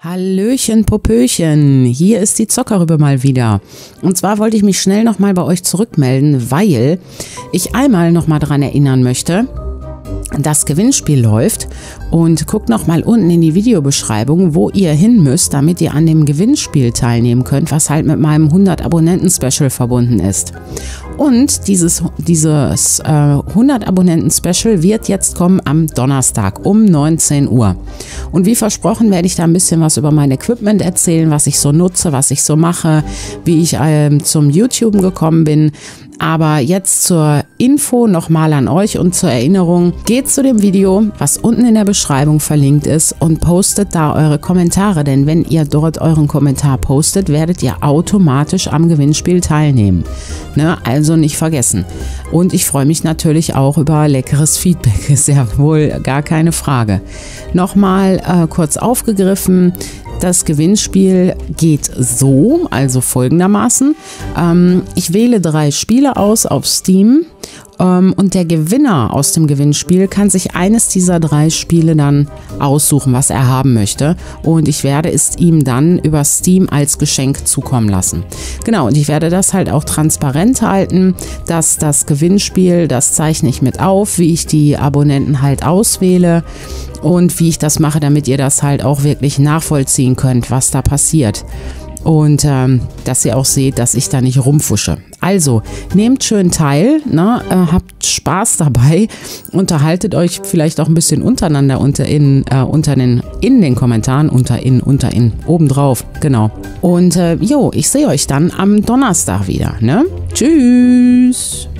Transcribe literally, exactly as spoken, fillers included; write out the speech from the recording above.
Hallöchen, Popöchen, hier ist die Zockerrübe mal wieder. Und zwar wollte ich mich schnell nochmal bei euch zurückmelden, weil ich einmal nochmal daran erinnern möchte, das Gewinnspiel läuft, und guckt nochmal unten in die Videobeschreibung, wo ihr hin müsst, damit ihr an dem Gewinnspiel teilnehmen könnt, was halt mit meinem hundert Abonnenten Special verbunden ist. Und dieses, dieses äh, hundert Abonnenten Special wird jetzt kommen am Donnerstag um neunzehn Uhr. Und wie versprochen werde ich da ein bisschen was über mein Equipment erzählen, was ich so nutze, was ich so mache, wie ich äh, zum YouTuben gekommen bin. Aber jetzt zur Info nochmal an euch und zur Erinnerung, geht zu dem Video, was unten in der Beschreibung verlinkt ist, und postet da eure Kommentare, denn wenn ihr dort euren Kommentar postet, werdet ihr automatisch am Gewinnspiel teilnehmen. Ne? Also nicht vergessen. Und ich freue mich natürlich auch über leckeres Feedback, ist ja wohl gar keine Frage. Nochmal äh, kurz aufgegriffen. Das Gewinnspiel geht so, also folgendermaßen. Ähm, ich wähle drei Spiele aus auf Steam ähm, und der Gewinner aus dem Gewinnspiel kann sich eines dieser drei Spiele dann aussuchen, was er haben möchte. Und ich werde es ihm dann über Steam als Geschenk zukommen lassen. Genau, und ich werde das halt auch transparent halten, dass das Gewinnspiel, das zeichne ich mit auf, wie ich die Abonnenten halt auswähle. Und wie ich das mache, damit ihr das halt auch wirklich nachvollziehen könnt, was da passiert. Und ähm, dass ihr auch seht, dass ich da nicht rumfusche. Also, nehmt schön teil, ne? äh, habt Spaß dabei, unterhaltet euch vielleicht auch ein bisschen untereinander unter in, äh, unter den, in den Kommentaren, unter in, unter in, obendrauf, genau. Und äh, jo, ich sehe euch dann am Donnerstag wieder, ne? Tschüss!